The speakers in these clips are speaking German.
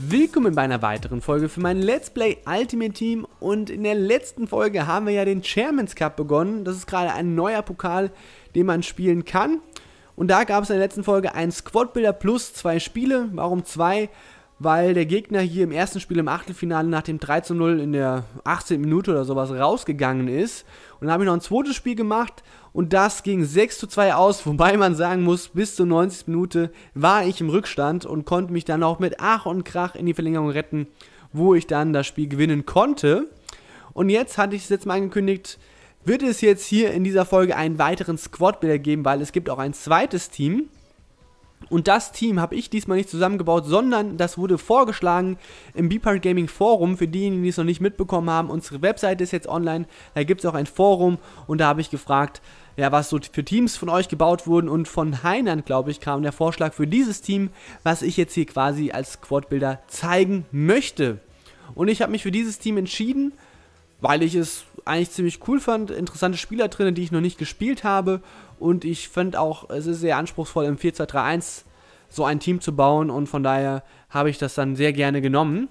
Willkommen bei einer weiteren Folge für mein Let's Play Ultimate Team und in der letzten Folge haben wir ja den Chairman's Cup begonnen. Das ist gerade ein neuer Pokal, den man spielen kann und da gab es in der letzten Folge einen Squad Builder plus 2 Spiele. Warum 2? Weil der Gegner hier im ersten Spiel im Achtelfinale nach dem 3:0 in der 18. Minute oder sowas rausgegangen ist. Und dann habe ich noch ein zweites Spiel gemacht und das ging 6:2 aus, wobei man sagen muss, bis zur 90. Minute war ich im Rückstand und konnte mich dann auch mit Ach und Krach in die Verlängerung retten, wo ich dann das Spiel gewinnen konnte. Und jetzt hatte ich es jetzt mal angekündigt, wird es jetzt hier in dieser Folge einen weiteren Squad-Builder geben, weil es gibt auch ein zweites Team. Und das Team habe ich diesmal nicht zusammengebaut, sondern das wurde vorgeschlagen im Beepart Gaming Forum. Für diejenigen, die es noch nicht mitbekommen haben, unsere Webseite ist jetzt online, da gibt es auch ein Forum und da habe ich gefragt, ja, was so für Teams von euch gebaut wurden und von Heinern, glaube ich, kam der Vorschlag für dieses Team, was ich jetzt hier quasi als Squad-Builder zeigen möchte. Und ich habe mich für dieses Team entschieden, weil ich es eigentlich ziemlich cool fand, interessante Spieler drin, die ich noch nicht gespielt habe und ich finde auch, es ist sehr anspruchsvoll im 4-2-3-1 so ein Team zu bauen und von daher habe ich das dann sehr gerne genommen.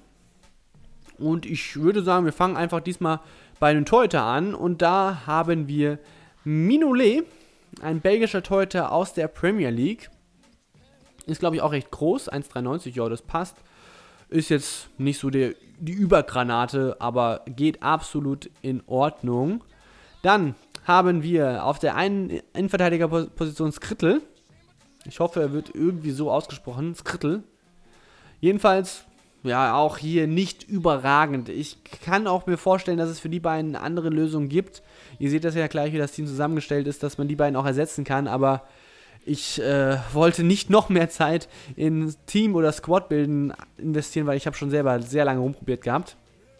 Und ich würde sagen, wir fangen einfach diesmal bei den Torhüter an und da haben wir Mignolet, ein belgischer Torhüter aus der Premier League. Ist glaube ich auch recht groß, 1,93, ja das passt. Ist jetzt nicht so die Übergranate, aber geht absolut in Ordnung. Dann haben wir auf der einen Innenverteidigerposition Skritel. Ich hoffe, er wird irgendwie so ausgesprochen, Skritel. Jedenfalls, ja, auch hier nicht überragend. Ich kann auch mir vorstellen, dass es für die beiden andere Lösungen gibt. Ihr seht das ja gleich, wie das Team zusammengestellt ist, dass man die beiden auch ersetzen kann, aber ich wollte nicht noch mehr Zeit in Team- oder Squad-Bilden investieren, weil ich habe schon selber sehr lange rumprobiert gehabt.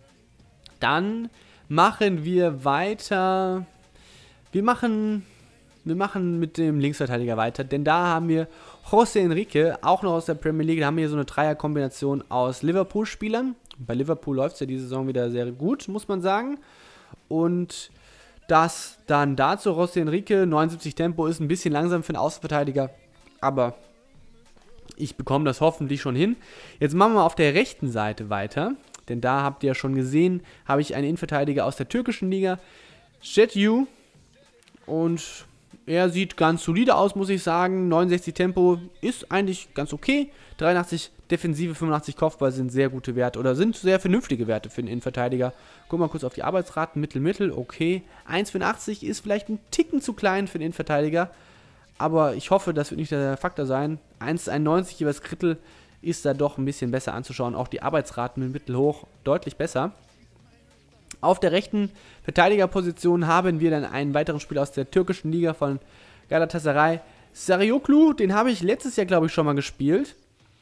Dann machen wir weiter. Wir machen mit dem Linksverteidiger weiter, denn da haben wir José Enrique, auch noch aus der Premier League. Da haben wir hier so eine Dreierkombination aus Liverpool-Spielern. Bei Liverpool läuft es ja diese Saison wieder sehr gut, muss man sagen. Und das dann dazu, José Enrique, 79 Tempo, ist ein bisschen langsam für einen Außenverteidiger, aber ich bekomme das hoffentlich schon hin. Jetzt machen wir auf der rechten Seite weiter, denn da habt ihr ja schon gesehen, habe ich einen Innenverteidiger aus der türkischen Liga, Jetyu, und er sieht ganz solide aus, muss ich sagen. 69 Tempo ist eigentlich ganz okay. 83 Defensive, 85 Kopfball sind sehr gute Werte oder sind sehr vernünftige Werte für einen Innenverteidiger. Guck mal kurz auf die Arbeitsraten. Mittel, okay. 1,85 ist vielleicht ein Ticken zu klein für einen Innenverteidiger. Aber ich hoffe, das wird nicht der Faktor sein. 1,91 jeweils Skritel ist da doch ein bisschen besser anzuschauen. Auch die Arbeitsraten mit mittelhoch deutlich besser. Auf der rechten Verteidigerposition haben wir dann einen weiteren Spieler aus der türkischen Liga von Galatasaray, Sarıoğlu. Den habe ich letztes Jahr, glaube ich, schon mal gespielt.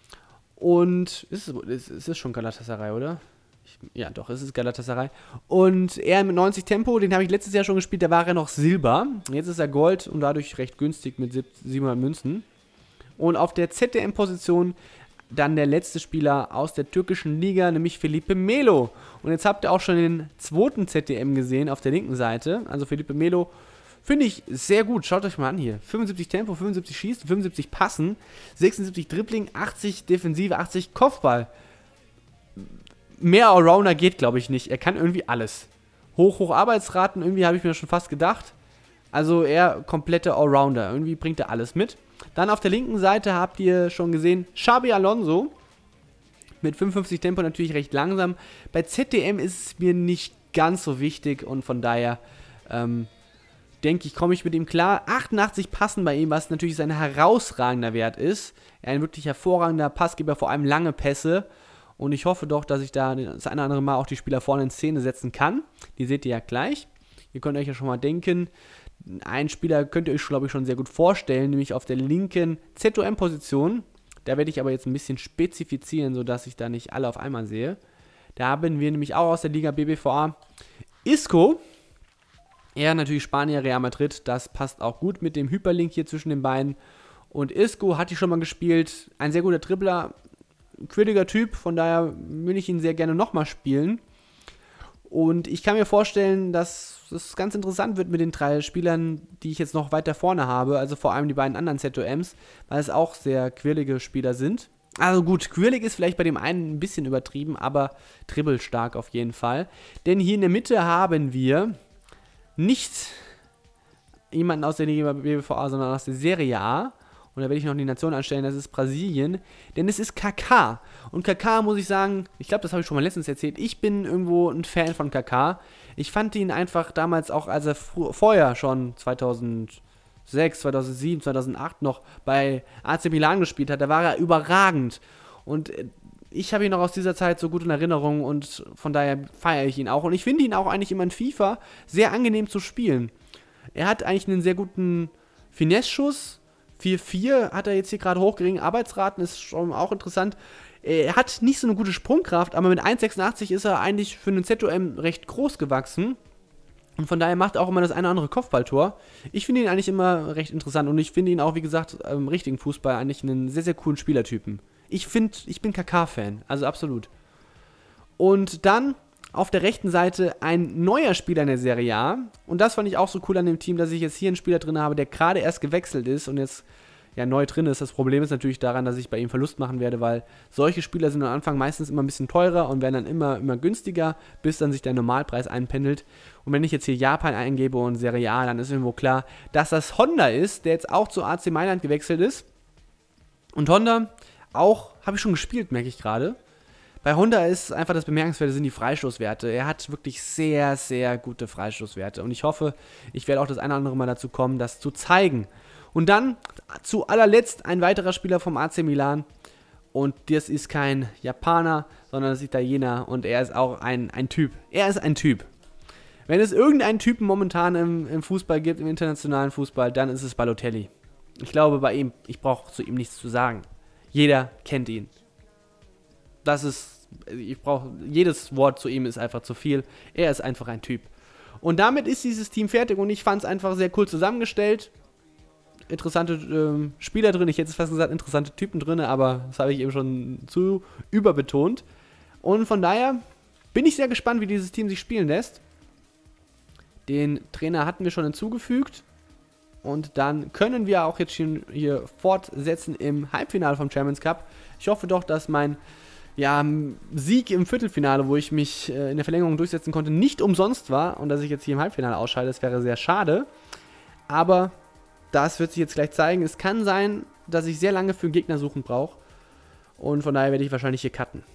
Und ist es schon Galatasaray, oder? Ja, doch, es ist Galatasaray. Und er mit 90 Tempo, den habe ich letztes Jahr schon gespielt, da war er noch Silber. Jetzt ist er Gold und dadurch recht günstig mit 700 Münzen. Und auf der ZDM-Position dann der letzte Spieler aus der türkischen Liga, nämlich Felipe Melo. Und jetzt habt ihr auch schon den zweiten ZDM gesehen auf der linken Seite. Also Felipe Melo finde ich sehr gut. Schaut euch mal an hier. 75 Tempo, 75 Schießen, 75 Passen, 76 Dribbling, 80 Defensive, 80 Kopfball. Mehr Allrounder geht, glaube ich, nicht. Er kann irgendwie alles. Hoch Arbeitsraten, irgendwie habe ich mir schon fast gedacht. Also er komplette Allrounder. Irgendwie bringt er alles mit. Dann auf der linken Seite habt ihr schon gesehen, Xabi Alonso. Mit 55 Tempo natürlich recht langsam. Bei ZDM ist es mir nicht ganz so wichtig und von daher denke ich, komme ich mit ihm klar. 88 Passen bei ihm, was natürlich sein herausragender Wert ist. Ein wirklich hervorragender Passgeber, vor allem lange Pässe. Und ich hoffe doch, dass ich da das eine oder andere Mal auch die Spieler vorne in Szene setzen kann. Die seht ihr ja gleich. Ihr könnt euch ja schon mal denken, einen Spieler könnt ihr euch, glaube ich, schon sehr gut vorstellen, nämlich auf der linken ZOM-Position. Da werde ich aber jetzt ein bisschen spezifizieren, sodass ich da nicht alle auf einmal sehe. Da haben wir nämlich auch aus der Liga BBVA Isco. Er natürlich Spanier, Real Madrid. Das passt auch gut mit dem Hyperlink hier zwischen den beiden. Und Isco hatte ich schon mal gespielt. Ein sehr guter Dribbler, quirliger Typ. Von daher will ich ihn sehr gerne nochmal spielen. Und ich kann mir vorstellen, dass es ganz interessant wird mit den 3 Spielern, die ich jetzt noch weiter vorne habe. Also vor allem die beiden anderen ZOMs, weil es auch sehr quirlige Spieler sind. Also gut, quirlig ist vielleicht bei dem einen ein bisschen übertrieben, aber dribbelstark auf jeden Fall. Denn hier in der Mitte haben wir nicht jemanden aus der Liga BBVA, sondern aus der Serie A. Und da werde ich noch die Nation anstellen, das ist Brasilien. Denn es ist Kaká. Und Kaká, muss ich sagen, ich glaube, das habe ich schon mal letztens erzählt, ich bin irgendwo ein Fan von Kaká. Ich fand ihn einfach damals auch, als er vorher schon 2006, 2007, 2008 noch bei AC Milan gespielt hat, da war er überragend. Und ich habe ihn noch aus dieser Zeit so gut in Erinnerung und von daher feiere ich ihn auch. Und ich finde ihn auch eigentlich immer in FIFA sehr angenehm zu spielen. Er hat eigentlich einen sehr guten Finesse-Schuss. 4,4 hat er jetzt hier gerade hochgeringen Arbeitsraten, ist schon auch interessant. Er hat nicht so eine gute Sprungkraft, aber mit 1,86 ist er eigentlich für einen ZOM recht groß gewachsen. Und von daher macht er auch immer das eine oder andere Kopfballtor. Ich finde ihn eigentlich immer recht interessant und ich finde ihn auch, wie gesagt, im richtigen Fußball eigentlich einen sehr, sehr coolen Spielertypen. Ich bin Kaká-Fan, also absolut. Und dann auf der rechten Seite ein neuer Spieler in der Serie A. Und das fand ich auch so cool an dem Team, dass ich jetzt hier einen Spieler drin habe, der gerade erst gewechselt ist und jetzt ja neu drin ist. Das Problem ist natürlich daran, dass ich bei ihm Verlust machen werde, weil solche Spieler sind am Anfang meistens immer ein bisschen teurer und werden dann immer günstiger, bis dann sich der Normalpreis einpendelt. Und wenn ich jetzt hier Japan eingebe und Serie A, dann ist irgendwo klar, dass das Honda ist, der jetzt auch zu AC Mailand gewechselt ist. Und Honda auch, habe ich schon gespielt, merke ich gerade. Bei Honda ist einfach das Bemerkenswerte, sind die Freistoßwerte. Er hat wirklich sehr, sehr gute Freistoßwerte. Und ich hoffe, ich werde auch das eine oder andere Mal dazu kommen, das zu zeigen. Und dann zu allerletzt ein weiterer Spieler vom AC Milan. Und das ist kein Japaner, sondern das ist Italiener. Und er ist auch ein Typ. Er ist ein Typ. Wenn es irgendeinen Typen momentan im Fußball gibt, im internationalen Fußball, dann ist es Balotelli. Ich glaube bei ihm, ich brauche zu ihm nichts zu sagen. Jeder kennt ihn. Jedes Wort zu ihm ist einfach zu viel. Er ist einfach ein Typ. Und damit ist dieses Team fertig und ich fand es einfach sehr cool zusammengestellt. Interessante Spieler drin, ich hätte es fast gesagt, interessante Typen drin, aber das habe ich eben schon zu überbetont. Und von daher bin ich sehr gespannt, wie dieses Team sich spielen lässt. Den Trainer hatten wir schon hinzugefügt. Und dann können wir auch jetzt hier fortsetzen im Halbfinale vom Chairman's Cup. Ich hoffe doch, dass mein Sieg im Viertelfinale, wo ich mich in der Verlängerung durchsetzen konnte, nicht umsonst war und dass ich jetzt hier im Halbfinale ausscheide. Das wäre sehr schade. Aber das wird sich jetzt gleich zeigen. Es kann sein, dass ich sehr lange für einen Gegner suchen brauche. Und von daher werde ich wahrscheinlich hier cutten.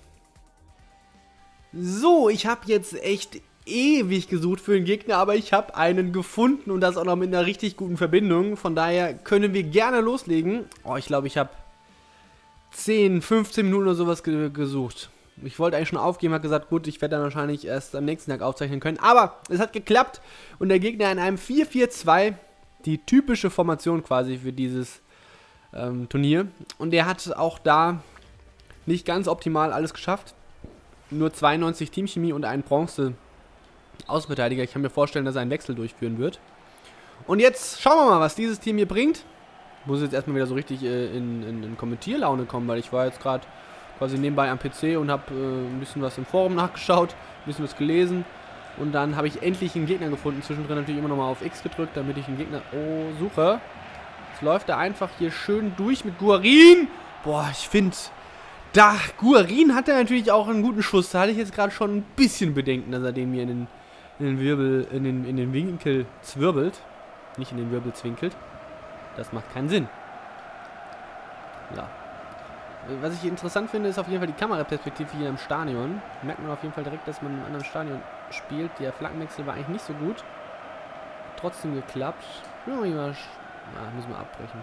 So, ich habe jetzt echt ewig gesucht für einen Gegner, aber ich habe einen gefunden und das auch noch mit einer richtig guten Verbindung. Von daher können wir gerne loslegen. Oh, ich glaube, ich habe 10, 15 Minuten oder sowas gesucht. Ich wollte eigentlich schon aufgeben, habe gesagt, gut, ich werde dann wahrscheinlich erst am nächsten Tag aufzeichnen können. Aber es hat geklappt und der Gegner in einem 4-4-2, die typische Formation quasi für dieses Turnier. Und der hat auch da nicht ganz optimal alles geschafft. Nur 92 Teamchemie und einen Bronze-Außenverteidiger. Ich kann mir vorstellen, dass er einen Wechsel durchführen wird. Und jetzt schauen wir mal, was dieses Team hier bringt. Ich muss jetzt erstmal wieder so richtig in Kommentierlaune kommen, weil ich war jetzt gerade quasi nebenbei am PC und habe ein bisschen was im Forum nachgeschaut, ein bisschen was gelesen. Und dann habe ich endlich einen Gegner gefunden. Zwischendrin natürlich immer nochmal auf X gedrückt, damit ich einen Gegner suche. Jetzt läuft er einfach hier schön durch mit Guarin. Boah, ich finde, Guarin hat er natürlich auch einen guten Schuss. Da hatte ich jetzt gerade schon ein bisschen Bedenken, dass er den mir in den Winkel zwirbelt. Nicht in den Wirbel zwinkelt. Das macht keinen Sinn. Ja. Was ich interessant finde, ist auf jeden Fall die Kameraperspektive hier im Stadion. Merkt man auf jeden Fall direkt, dass man in einem anderen Stadion spielt. Der Flankenwechsel war eigentlich nicht so gut. Trotzdem geklappt. Müssen wir abbrechen.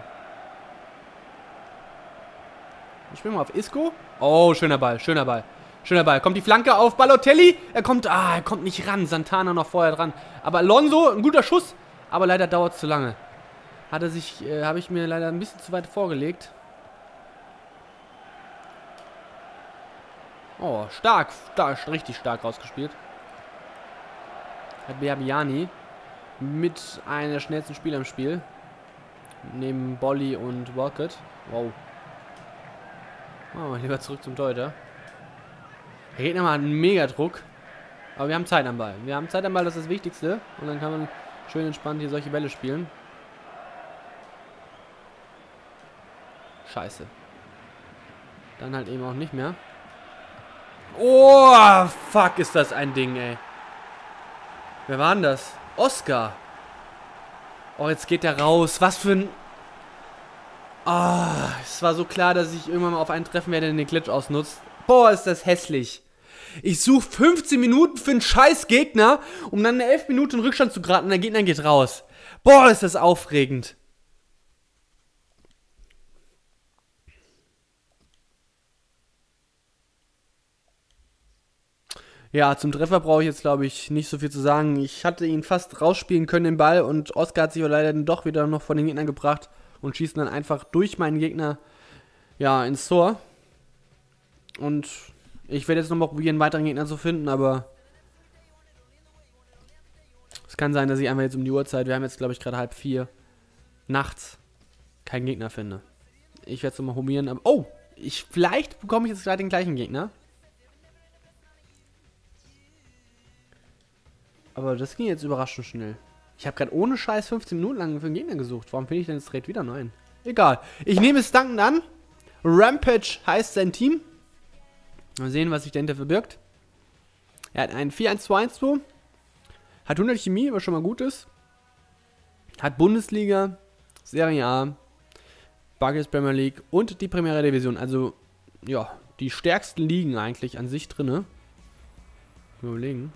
Ich spiele mal auf Isco. Oh, schöner Ball, schöner Ball. Schöner Ball. Kommt die Flanke auf Balotelli. Er kommt nicht ran. Santana noch vorher dran. Aber Alonso, ein guter Schuss. Aber leider dauert es zu lange. Habe ich mir leider ein bisschen zu weit vorgelegt. Oh, stark, richtig stark rausgespielt. Hat Berbiani mit einer der schnellsten Spieler im Spiel. Neben Bolli und Walcott. Wow. Oh, lieber zurück zum Torhüter. Der Gegner mal einen Megadruck. Aber wir haben Zeit am Ball. Das ist das Wichtigste. Und dann kann man schön entspannt hier solche Bälle spielen. Scheiße. dann halt eben auch nicht mehr. Oh, fuck, ist das ein Ding, ey. Wer war denn das? Oscar. Oh, jetzt geht der raus. Was für ein... Ah, es war so klar, dass ich irgendwann mal auf einen treffen werde, der den Glitch ausnutzt. Boah, ist das hässlich. Ich suche 15 Minuten für einen scheiß Gegner, um dann eine 11 Minuten in Rückstand zu geraten und der Gegner geht raus. Boah, ist das aufregend. Ja, zum Treffer brauche ich jetzt, glaube ich, nicht so viel zu sagen. Ich hatte ihn fast rausspielen können, den Ball, und Oscar hat sich aber leider dann doch wieder noch von den Gegnern gebracht und schießt dann einfach durch meinen Gegner, ja, ins Tor. Und ich werde jetzt nochmal probieren, einen weiteren Gegner zu finden, aber es kann sein, dass ich einfach jetzt um die Uhrzeit, wir haben jetzt, glaube ich, gerade 3:30 nachts, keinen Gegner finde. Ich werde es nochmal probieren, aber... Oh! Vielleicht bekomme ich jetzt gleich den gleichen Gegner. Aber das ging jetzt überraschend schnell. Ich habe gerade ohne Scheiß 15 Minuten lang für einen Gegner gesucht. Warum finde ich denn jetzt direkt wieder neuen? Egal. Ich nehme es dankend an. Rampage heißt sein Team. Mal sehen, was sich dahinter verbirgt. Er hat einen 4-1-2-1-2. Hat 100 Chemie, was schon mal gut ist. Hat Bundesliga, Serie A, Barclays Premier League und die Primera Division. Also, ja, die stärksten Ligen eigentlich an sich drinne. Mal überlegen.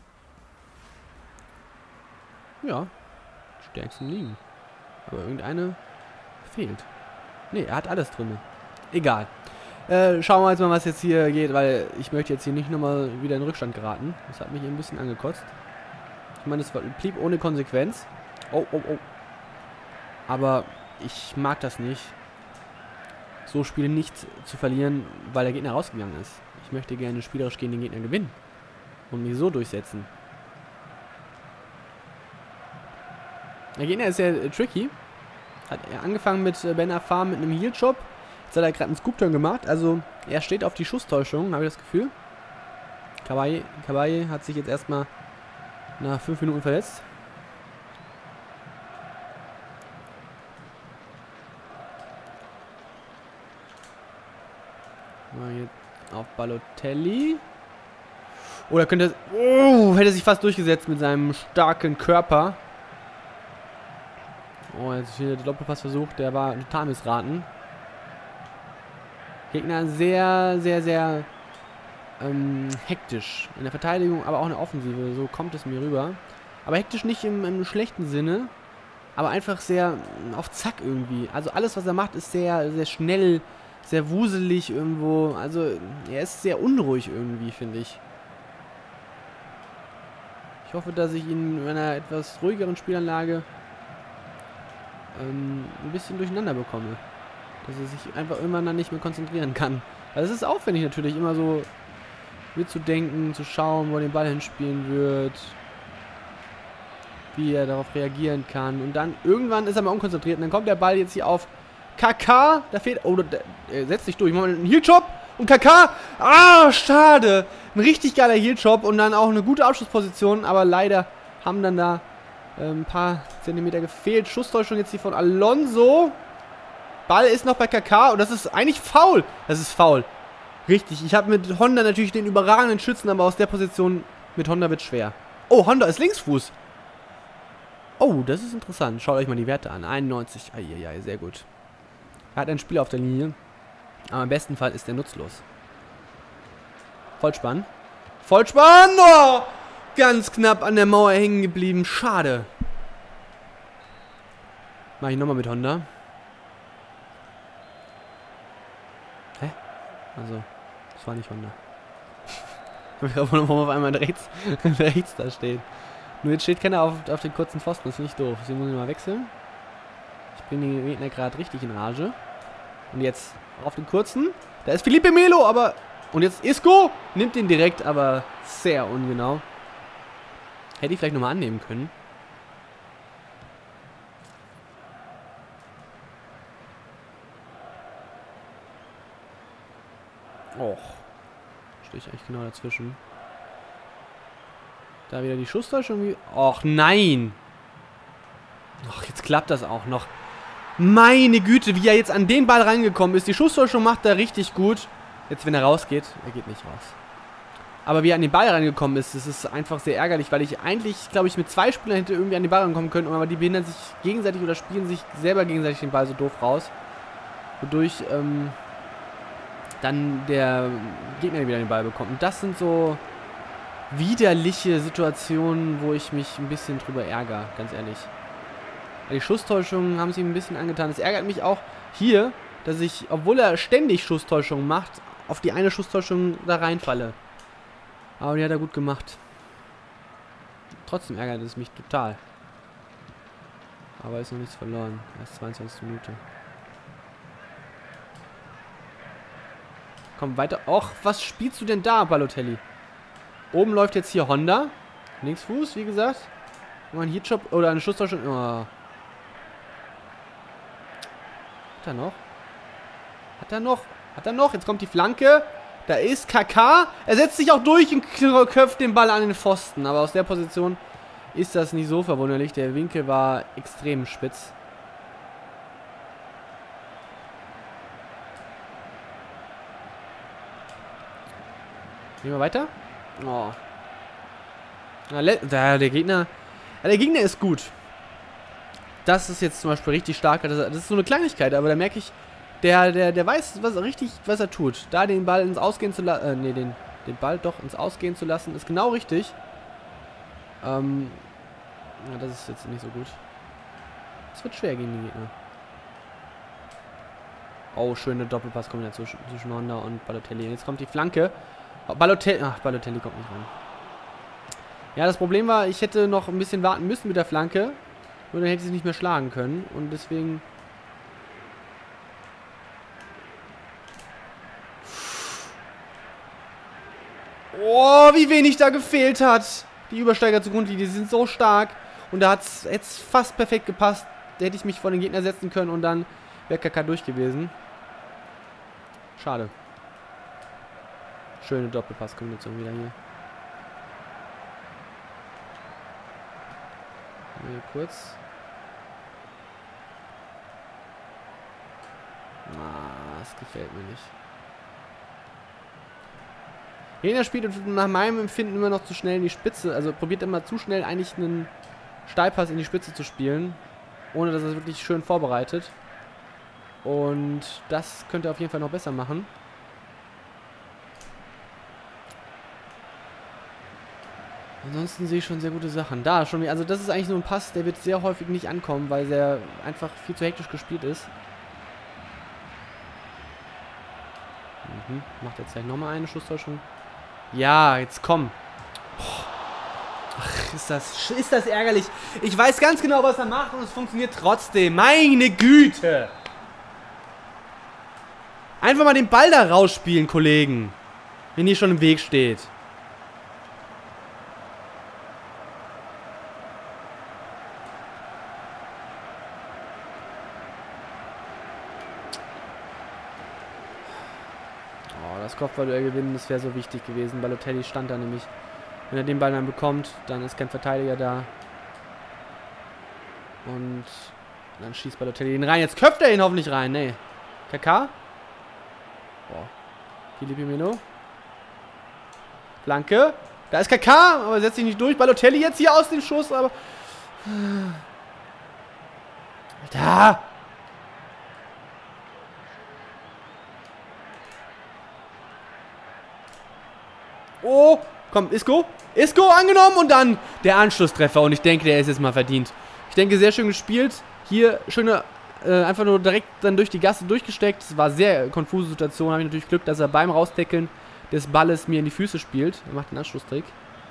Ja, stärksten Ligen. Aber irgendeine fehlt. Ne, er hat alles drin. Egal. Schauen wir jetzt mal, was jetzt hier geht, weil ich möchte jetzt hier nicht nochmal wieder in Rückstand geraten. Das hat mich ein bisschen angekotzt. Ich meine, es blieb ohne Konsequenz. Oh, oh, oh. Aber ich mag das nicht, so Spiele nicht zu verlieren, weil der Gegner rausgegangen ist. Ich möchte gerne spielerisch gegen den Gegner gewinnen und mich so durchsetzen. Der Gegner ist sehr tricky. Hat er angefangen mit Ben Afar mit einem Heal-Shop. Jetzt hat er gerade einen Scoop-Turn gemacht. Also er steht auf die Schusstäuschung, habe ich das Gefühl. Kawaii hat sich jetzt erstmal nach 5 Minuten verletzt. Mal jetzt auf Balotelli. Oder könnte... Oh, hätte sich fast durchgesetzt mit seinem starken Körper. Oh, jetzt wieder der Doppelpassversuch, der war total missraten. Gegner sehr, sehr, sehr hektisch. In der Verteidigung, aber auch in der Offensive. So kommt es mir rüber. Aber hektisch nicht im schlechten Sinne. Aber einfach sehr auf Zack irgendwie. Also alles, was er macht, ist sehr, sehr schnell, sehr wuselig irgendwo. Also er ist sehr unruhig irgendwie, finde ich. Ich hoffe, dass ich ihn in einer etwas ruhigeren Spielanlage ein bisschen durcheinander bekomme. Dass er sich einfach irgendwann dann nicht mehr konzentrieren kann. Also es ist aufwendig natürlich, immer so mitzudenken, zu schauen, wo er den Ball hinspielen wird, wie er darauf reagieren kann. Und dann irgendwann ist er mal unkonzentriert und dann kommt der Ball jetzt hier auf KK. Da fehlt... Oh, er setzt sich durch. Ich mache mal einen Heel-Chop und KK. Ah, schade. Ein richtig geiler Heel-Chop und dann auch eine gute Abschlussposition. Aber leider haben dann da ein paar Zentimeter gefehlt. Schusstäuschung jetzt hier von Alonso. Ball ist noch bei KK und das ist eigentlich faul. Das ist faul. Richtig. Ich habe mit Honda natürlich den überragenden Schützen, aber aus der Position mit Honda wird schwer. Oh, Honda ist Linksfuß. Oh, das ist interessant. Schaut euch mal die Werte an. 91. Eieiei, sehr gut. Er hat ein Spiel auf der Linie. Aber im besten Fall ist er nutzlos. Vollspann. Vollspann! Oh! Ganz knapp an der Mauer hängen geblieben. Schade. Mach ich nochmal mit Honda. Hä? Also, das war nicht Honda. Ich weiß nicht, warum auf einmal rechts da steht. Nur jetzt steht keiner auf den kurzen Pfosten. Das finde ich doof. Deswegen muss ich mal wechseln. Ich bringe den Gegner gerade richtig in Rage. Und jetzt auf den kurzen. Da ist Felipe Melo, aber... Und jetzt Isco nimmt den direkt, aber sehr ungenau. Hätte ich vielleicht nochmal annehmen können. Och. Stehe ich eigentlich genau dazwischen. Da wieder die Schusstäuschung. Och, nein. Och, jetzt klappt das auch noch. Meine Güte, wie er jetzt an den Ball rangekommen ist. Die Schusstäuschung macht er richtig gut. Jetzt, wenn er rausgeht, er geht nicht raus. Aber wie er an den Ball rangekommen ist, das ist einfach sehr ärgerlich, weil ich eigentlich, glaube ich, mit 2 Spielern hätte irgendwie an den Ball rankommen können, aber die behindern sich gegenseitig oder spielen sich selber gegenseitig den Ball so doof raus. Wodurch dann der Gegner wieder den Ball bekommt. Und das sind so widerliche Situationen, wo ich mich ein bisschen drüber ärgere, ganz ehrlich. Weil die Schusstäuschungen haben sie ein bisschen angetan. Es ärgert mich auch hier, dass ich, obwohl er ständig Schusstäuschungen macht, auf die eine Schusstäuschung da reinfalle. Aber die hat er gut gemacht. Trotzdem ärgert es mich total. Aber ist noch nichts verloren. Erst 22. Minute. Komm, weiter. Och, was spielst du denn da, Balotelli? Oben läuft jetzt hier Honda. Linksfuß, wie gesagt. Mal ein Heatshot oder eine Schusstäuschung. Oh. Hat er noch? Hat er noch? Hat er noch? Jetzt kommt die Flanke. Da ist Kaká. Er setzt sich auch durch und köpft den Ball an den Pfosten. Aber aus der Position ist das nicht so verwunderlich. Der Winkel war extrem spitz. Gehen wir weiter? Oh. Der Gegner ist gut. Das ist jetzt zum Beispiel richtig stark. Das ist so eine Kleinigkeit, aber da merke ich, der weiß, was er tut. Da den Ball ins Ausgehen zu lassen, den Ball doch ins Ausgehen zu lassen, ist genau richtig. Ja, das ist jetzt nicht so gut. Es wird schwer gegen die Gegner. Oh, schöne Doppelpasskombination zwischen Honda und Balotelli. Und jetzt kommt die Flanke. Balotelli kommt nicht rein. Ja, das Problem war, ich hätte noch ein bisschen warten müssen mit der Flanke. Und dann hätte ich sie nicht mehr schlagen können. Und deswegen... Oh, wie wenig da gefehlt hat. Die Übersteiger zur Grundlinie, die sind so stark. Und da hat es jetzt fast perfekt gepasst. Da hätte ich mich vor den Gegner setzen können und dann wäre Kaká durch gewesen. Schade. Schöne Doppelpasskombination wieder hier. Hier kurz. Das gefällt mir nicht. Gegner spielt nach meinem Empfinden immer noch zu schnell in die Spitze. Also probiert immer zu schnell eigentlich einen Steilpass in die Spitze zu spielen. Ohne dass er es wirklich schön vorbereitet. Und das könnte er auf jeden Fall noch besser machen. Ansonsten sehe ich schon sehr gute Sachen. Da schon, also das ist eigentlich nur ein Pass, der wird sehr häufig nicht ankommen, weil der einfach viel zu hektisch gespielt ist. Macht jetzt gleich nochmal eine Schusstäuschung. Ja, jetzt komm. Ach, ist das ärgerlich. Ich weiß ganz genau, was er macht und es funktioniert trotzdem. Meine Güte. Einfach mal den Ball da rausspielen, Kollegen. Wenn ihr schon im Weg steht. Das Kopfballduell gewinnen, das wäre so wichtig gewesen. Balotelli stand da nämlich. Wenn er den Ball dann bekommt, dann ist kein Verteidiger da. Und dann schießt Balotelli ihn rein. Jetzt köpft er ihn hoffentlich rein. Nee. Kaká. Boah. Filipe Melo. Flanke. Da ist Kaká, aber setzt sich nicht durch. Balotelli jetzt hier aus dem Schuss, aber... Da! Oh, komm, Isco. Isco angenommen und dann der Anschlusstreffer. Und ich denke, der ist jetzt mal verdient. Ich denke, sehr schön gespielt. Hier schöne, einfach nur direkt dann durch die Gasse durchgesteckt. Es war eine sehr konfuse Situation. Habe ich natürlich Glück, dass er beim Raustackeln des Balles mir in die Füße spielt. Er macht den Anschlusstrick.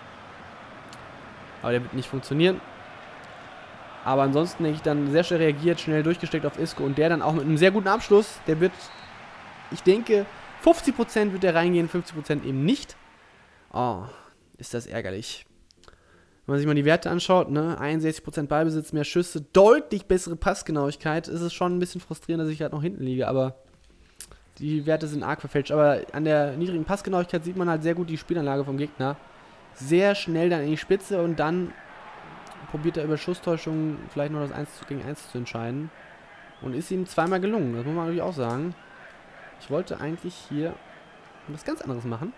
Aber der wird nicht funktionieren. Aber ansonsten denke ich dann sehr schnell reagiert, schnell durchgesteckt auf Isco. Und der dann auch mit einem sehr guten Abschluss. Der wird, ich denke, 50% wird der reingehen, 50% eben nicht. Oh, ist das ärgerlich. Wenn man sich mal die Werte anschaut, ne, 61% Ballbesitz, mehr Schüsse, deutlich bessere Passgenauigkeit, ist es schon ein bisschen frustrierend, dass ich halt noch hinten liege, aber die Werte sind arg verfälscht. Aber an der niedrigen Passgenauigkeit sieht man halt sehr gut die Spielanlage vom Gegner. Sehr schnell dann in die Spitze und dann probiert er über Schusstäuschungen vielleicht noch das 1:1 zu entscheiden. Und ist ihm zweimal gelungen, das muss man natürlich auch sagen. Ich wollte eigentlich hier was ganz anderes machen.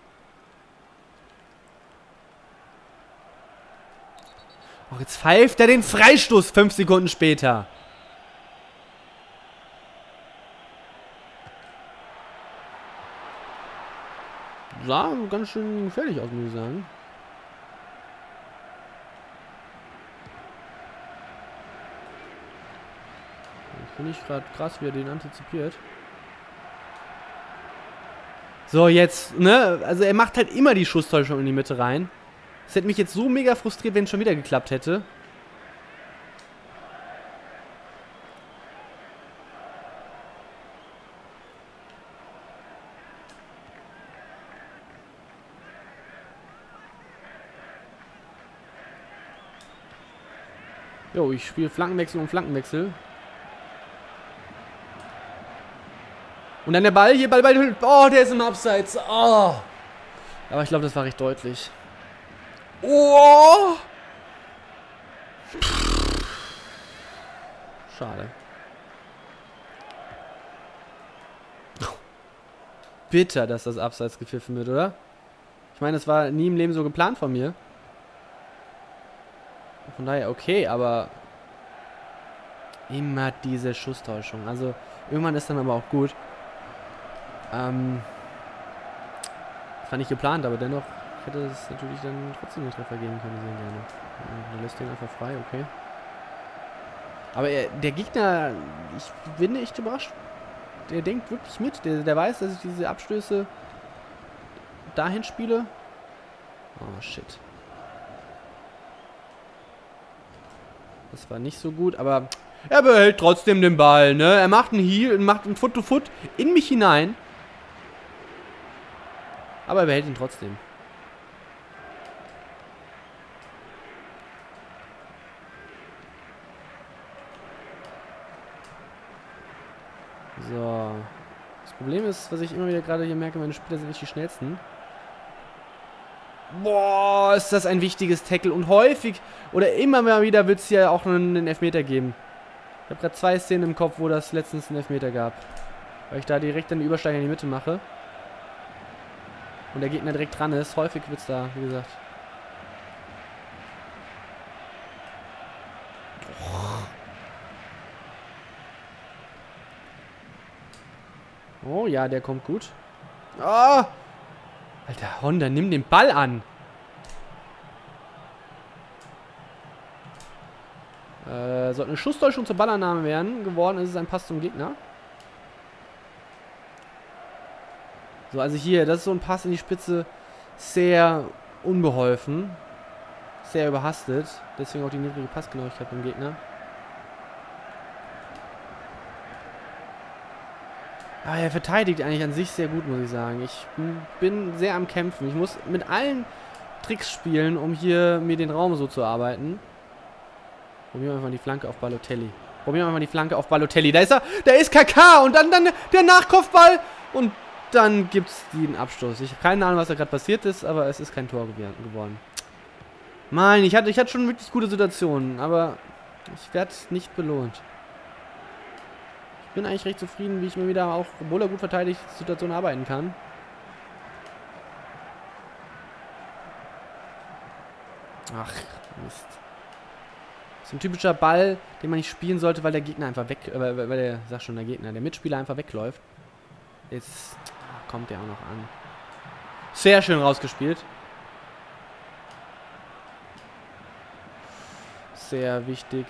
Och, jetzt pfeift er den Freistoß 5 Sekunden später. Sah ganz schön gefährlich aus, muss ich sagen. Finde ich gerade krass, wie er den antizipiert. So, jetzt, ne? Also er macht halt immer die Schusstäuschung in die Mitte rein. Das hätte mich jetzt so mega frustriert, wenn es schon wieder geklappt hätte. Jo, ich spiele Flankenwechsel um Flankenwechsel. Und dann der Ball, hier Ball. Oh, der ist im Abseits. Oh. Aber ich glaube, das war recht deutlich. Oh. Schade. Bitter, dass das Abseits gepfiffen wird, oder? Ich meine, das war nie im Leben so geplant von mir. Von daher okay, aber immer diese Schusstäuschung. Also irgendwann ist dann aber auch gut. Das war nicht geplant, aber dennoch hätte es natürlich dann trotzdem einen Treffer geben können, sehr gerne. Der lässt den einfach frei, okay. Aber der Gegner, ich bin echt überrascht. Der denkt wirklich mit. Der weiß, dass ich diese Abstöße dahin spiele. Oh, shit. Das war nicht so gut, aber er behält trotzdem den Ball, ne? Er macht einen Heel, macht einen Foot-to-Foot in mich hinein. Aber er behält ihn trotzdem. So. Das Problem ist, was ich immer wieder gerade hier merke, meine Spieler sind nicht die schnellsten. Boah, ist das ein wichtiges Tackle. Und häufig oder immer mal wieder wird es ja auch einen Elfmeter geben. Ich habe gerade 2 Szenen im Kopf, wo das letztens einen Elfmeter gab. Weil ich da direkt den Übersteiger in die Mitte mache. Und der Gegner direkt dran ist. Häufig wird es da, wie gesagt. Oh ja, der kommt gut. Ah! Alter, Honda, nimm den Ball an. Sollte eine Schusstäuschung zur Ballannahme werden. Geworden ist es ein Pass zum Gegner. So, also hier, das ist so ein Pass in die Spitze. Sehr unbeholfen. Sehr überhastet. Deswegen auch die niedrige Passgenauigkeit beim Gegner. Aber er verteidigt eigentlich an sich sehr gut, muss ich sagen. Ich bin sehr am Kämpfen. Ich muss mit allen Tricks spielen, um hier mir den Raum so zu arbeiten. Probieren wir einfach die Flanke auf Balotelli. Da ist er, da ist KK und dann der Nachkopfball und dann gibt es den Abstoß. Ich habe keine Ahnung, was da gerade passiert ist, aber es ist kein Tor geworden. Mann, ich hatte schon wirklich gute Situationen, aber ich werde nicht belohnt. Ich bin eigentlich recht zufrieden, wie ich mir wieder auch, obwohl er gut verteidigt, Situation arbeiten kann. Ach, Mist. Das ist ein typischer Ball, den man nicht spielen sollte, weil der Gegner einfach der Mitspieler einfach wegläuft. Jetzt kommt der auch noch an. Sehr schön rausgespielt. Sehr wichtig.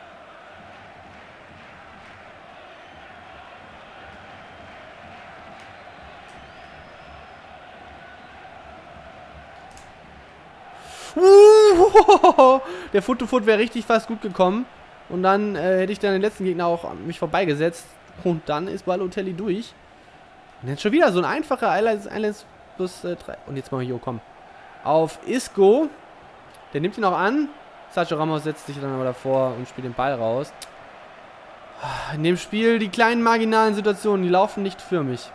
Der Foot-to-Foot wäre richtig fast gut gekommen. Und dann hätte ich dann den letzten Gegner auch an mich vorbeigesetzt. Und dann ist Balotelli durch. Und jetzt schon wieder so ein einfacher 1 plus 3. Und jetzt mal hier, komm. Auf Isco. Der nimmt ihn auch an. Sergio Ramos setzt sich dann aber davor und spielt den Ball raus. In dem Spiel, die kleinen marginalen Situationen, die laufen nicht für mich.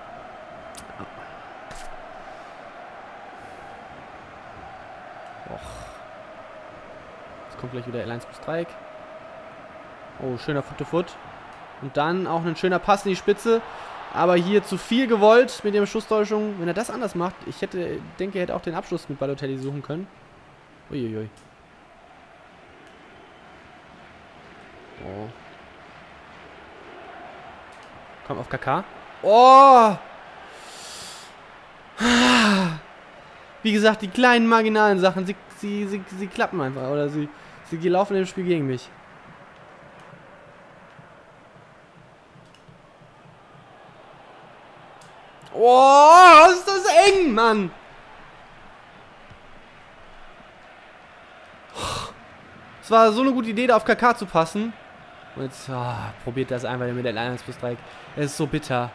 Kommt gleich wieder L1 plus Dreieck. Oh, schöner Foot-to-Foot. Und dann auch ein schöner Pass in die Spitze. Aber hier zu viel gewollt mit der Schusstäuschung. Wenn er das anders macht, denke, er hätte auch den Abschluss mit Balotelli suchen können. Uiuiui. Oh. Komm auf KK. Oh! Wie gesagt, die kleinen marginalen Sachen, sie klappen einfach. Oder sie laufen im Spiel gegen mich. Oh, ist das eng, Mann! Es war so eine gute Idee, da auf KK zu passen. Und jetzt probiert das einfach mit der 1+3. Es ist so bitter.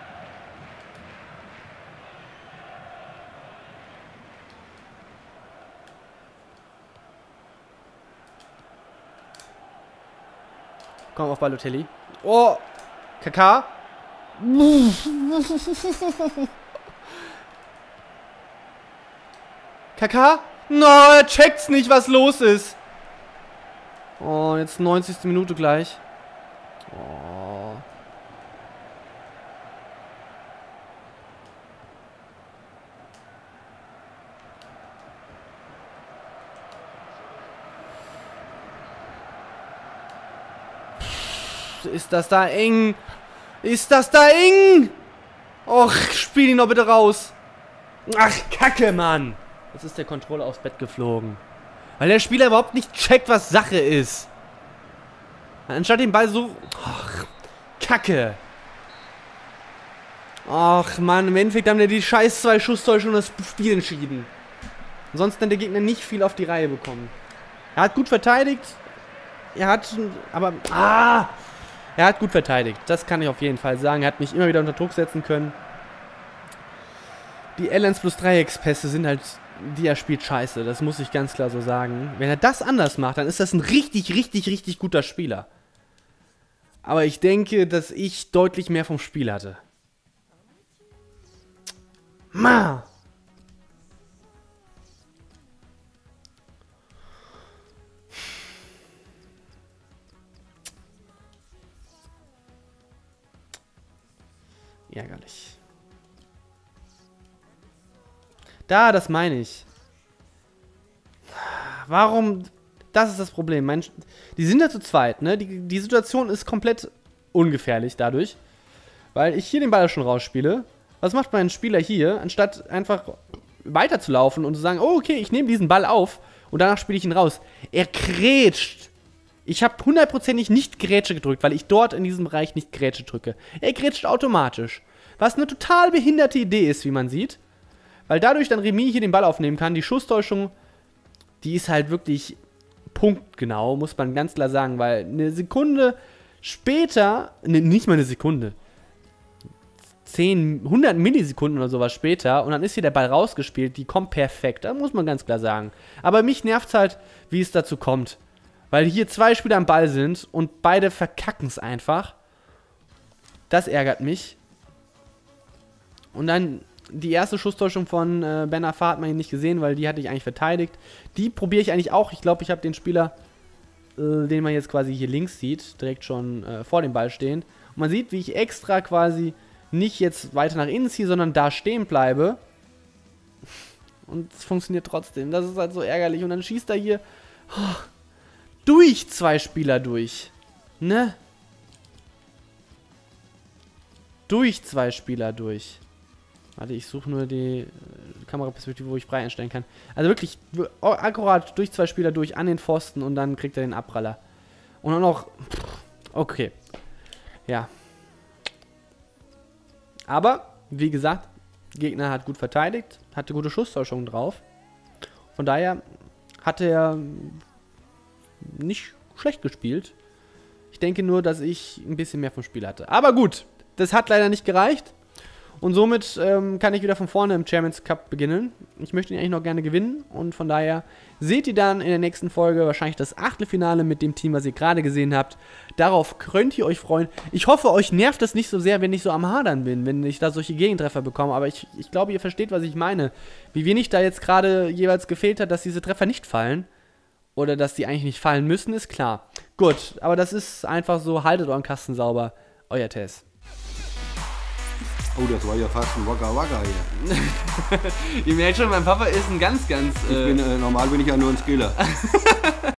Komm auf Balotelli. Oh! KK. KK? No, er checkt's nicht, was los ist. Oh, jetzt 90. Minute gleich. Oh. Ist das da eng? Ist das da eng? Och, spiel ihn doch bitte raus. Ach, Kacke, Mann. Jetzt ist der Controller aufs Bett geflogen. Weil der Spieler überhaupt nicht checkt, was Sache ist. Anstatt den Ball so... Ach, Kacke. Ach, Mann, im Endeffekt haben wir die scheiß 2 Schusstäuschungen das Spiel entschieden. Ansonsten hat der Gegner nicht viel auf die Reihe bekommen. Er hat gut verteidigt. Er hat... Aber... Er hat gut verteidigt. Das kann ich auf jeden Fall sagen. Er hat mich immer wieder unter Druck setzen können. Die L1+3-Pässe sind halt... Die er spielt scheiße. Das muss ich ganz klar so sagen. Wenn er das anders macht, dann ist das ein richtig, richtig, richtig guter Spieler. Aber ich denke, dass ich deutlich mehr vom Spiel hatte. Ma! Ärgerlich. Das meine ich. Warum? Das ist das Problem. Die sind ja zu zweit, ne? Die Situation ist komplett ungefährlich dadurch. Weil ich hier den Ball schon rausspiele. Was macht mein Spieler hier? Anstatt einfach weiterzulaufen und zu sagen, oh, okay, ich nehme diesen Ball auf und danach spiele ich ihn raus. Er grätscht. Ich habe hundertprozentig nicht Grätsche gedrückt, weil ich dort in diesem Bereich nicht Grätsche drücke. Er grätscht automatisch. Was eine total behinderte Idee ist, wie man sieht. Weil dadurch dann Remy hier den Ball aufnehmen kann. Die Schusstäuschung, die ist halt wirklich punktgenau, muss man ganz klar sagen. Weil eine Sekunde später, ne, nicht mal eine Sekunde, 100 Millisekunden oder sowas später und dann ist hier der Ball rausgespielt, die kommt perfekt. Das muss man ganz klar sagen. Aber mich nervt halt, wie es dazu kommt. Weil hier 2 Spieler am Ball sind und beide verkacken es einfach. Das ärgert mich. Und dann... Die erste Schusstäuschung von Ben Arfa hat man hier nicht gesehen, weil die hatte ich eigentlich verteidigt. Die probiere ich eigentlich auch. Ich glaube, ich habe den Spieler, den man jetzt quasi hier links sieht, direkt schon vor dem Ball stehen. Und man sieht, wie ich extra quasi nicht jetzt weiter nach innen ziehe, sondern da stehen bleibe. Und es funktioniert trotzdem. Das ist halt so ärgerlich. Und dann schießt er hier durch 2 Spieler durch. Ne? Durch 2 Spieler durch. Warte, ich suche nur die Kameraperspektive, wo ich frei einstellen kann. Also wirklich akkurat durch 2 Spieler durch an den Pfosten und dann kriegt er den Abpraller. Und dann noch... Okay. Ja. Aber, wie gesagt, Gegner hat gut verteidigt, hatte gute Schusstäuschungen drauf. Von daher hat er nicht schlecht gespielt. Ich denke nur, dass ich ein bisschen mehr vom Spiel hatte. Aber gut, das hat leider nicht gereicht. Und somit kann ich wieder von vorne im Chairman's Cup beginnen. Ich möchte ihn eigentlich noch gerne gewinnen. Und von daher seht ihr dann in der nächsten Folge wahrscheinlich das Achtelfinale mit dem Team, was ihr gerade gesehen habt. Darauf könnt ihr euch freuen. Ich hoffe, euch nervt es nicht so sehr, wenn ich so am Hadern bin, wenn ich da solche Gegentreffer bekomme. Aber ich glaube, ihr versteht, was ich meine. Wie wenig da jetzt gerade jeweils gefehlt hat, dass diese Treffer nicht fallen. Oder dass die eigentlich nicht fallen müssen, ist klar. Gut, aber das ist einfach so. Haltet euren Kasten sauber. Euer Tess. Oh, das war ja fast ein Waka Waka hier. Ihr merkt schon, mein Papa ist ein ganz, Normal bin ich ja nur ein Skiller.